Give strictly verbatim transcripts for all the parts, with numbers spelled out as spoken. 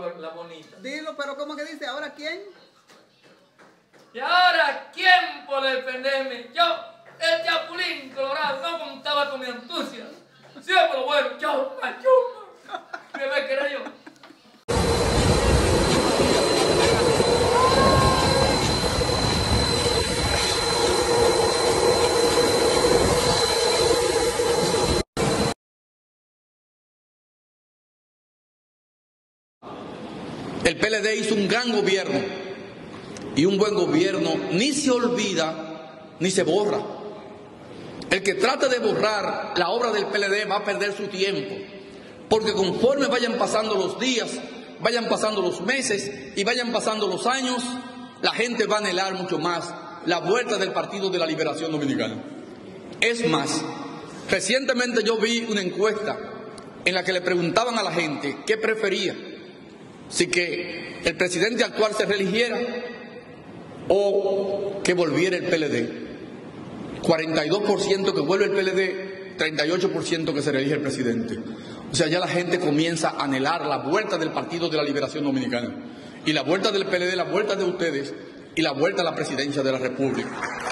mejor, la bonita. Dilo, pero ¿cómo que dice? ¿Ahora quién? Y ahora, ¿quién por defenderme? Yo, el Chapulín Colorado, no contaba con mi astucia. Siempre lo bueno, yo, machuca. Me ve que era yo. El P L D hizo un gran gobierno y un buen gobierno ni se olvida ni se borra. El que trate de borrar la obra del P L D va a perder su tiempo, porque conforme vayan pasando los días, vayan pasando los meses y vayan pasando los años, la gente va a anhelar mucho más la vuelta del Partido de la Liberación Dominicana. Es más, recientemente yo vi una encuesta en la que le preguntaban a la gente qué prefería, si que el presidente actual se reeligiera o que volviera el P L D. cuarenta y dos por ciento que vuelve el P L D, treinta y ocho por ciento que se reelige el presidente. O sea, ya la gente comienza a anhelar la vuelta del Partido de la Liberación Dominicana. Y la vuelta del P L D, la vuelta de ustedes y la vuelta a la presidencia de la República.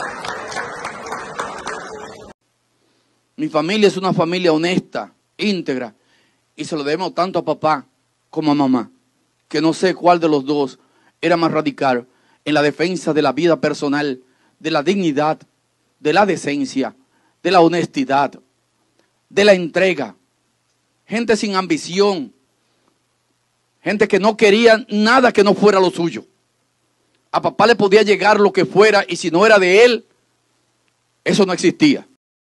Mi familia es una familia honesta, íntegra, y se lo debemos tanto a papá como a mamá, que no sé cuál de los dos era más radical en la defensa de la vida personal, de la dignidad, de la decencia, de la honestidad, de la entrega. Gente sin ambición, gente que no quería nada que no fuera lo suyo. A papá le podía llegar lo que fuera y si no era de él, eso no existía.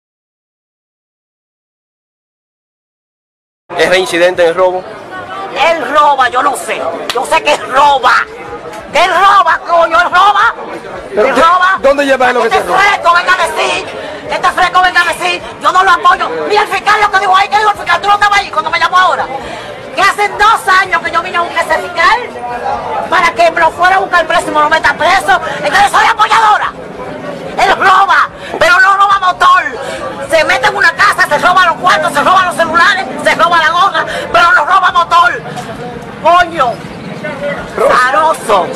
¿Es reincidente en el robo? Él roba, yo lo sé. Yo sé que él roba. Que él roba, coño, él roba. ¿Pero él qué, roba. ¿Dónde lleva él lo que este se roba? fresco venga a decir, este fresco venga a decir, yo no lo apoyo. Mira el fiscal lo que dijo ahí, que dijo el fiscal, tú no estabas ahí cuando me llamó ahora. Que hace dos años que yo vine a buscar ese fiscal para que me lo fuera a buscar preso y me lo meta preso. Entonces soy apoyadora. Él roba, pero no roba motor. Se mete en una casa, se roba los cuartos, se roba los celulares, se roba la gorra, pero no roba motor. Coño, azaroso.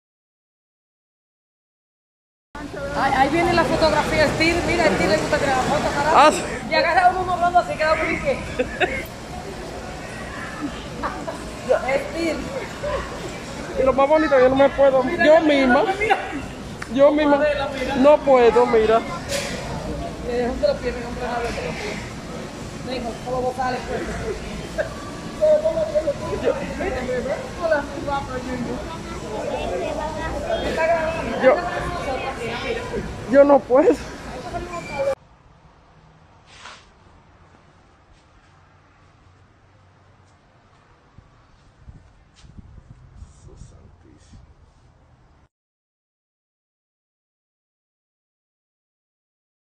Ahí, ahí viene la fotografía, Steve. Mira, Steve le gusta tirar la foto, carajo. Ah. Y agarra uno morando así, queda un brinque. Steve. Y lo más bonito, yo no me puedo, yo misma, yo misma, no puedo, mira. Eh, ¿dónde lo pierde? No, nada, ¿dónde lo pierde? Venga, con los vocales, pues. Yo, yo no puedo.